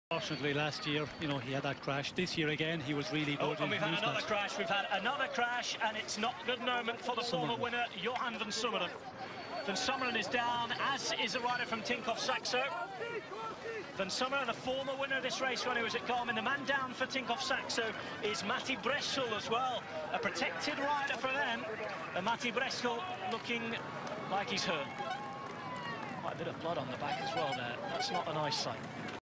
Unfortunately, last year, he had that crash. This year again, he was really good. And we've had another crash. We've had another crash, and it's not a good moment for the former winner, Johan Vansummeren. Vansummeren is down, as is a rider from Tinkoff Saxo. Vansummeren, the former winner of this race when he was at Garmin. The man down for Tinkoff Saxo is Breschel as well. A protected rider for them. And Breschel looking like he's hurt. Quite a bit of blood on the back as well there. That's not a nice sight.